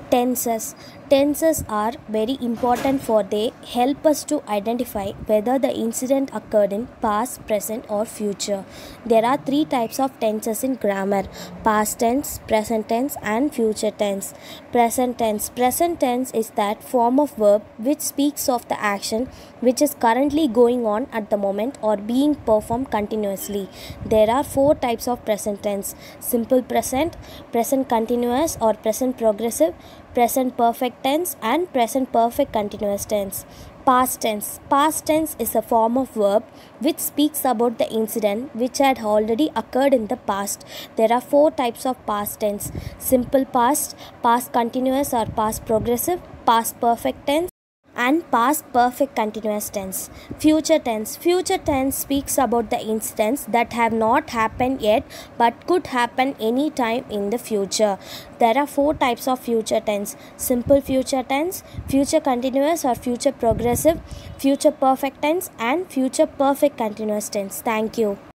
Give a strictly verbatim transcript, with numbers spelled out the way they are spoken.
Tenses. Tenses are very important for they help us to identify whether the incident occurred in past, present or future. There are three types of tenses in grammar: past tense, present tense and future tense. Present tense. Present tense is that form of verb which speaks of the action which is currently going on at the moment or being performed continuously. There are four types of present tense: simple present, present continuous or present progressive, present perfect tense and present perfect continuous tense. Past tense. Past tense is a form of verb which speaks about the incident which had already occurred in the past. There are four types of past tense: simple past, past continuous or past progressive, past perfect tense and past perfect continuous tense. Future tense. Future tense speaks about the incidents that have not happened yet but could happen any time in the future. There are four types of future tense: simple future tense, future continuous or future progressive, future perfect tense and future perfect continuous tense. Thank you.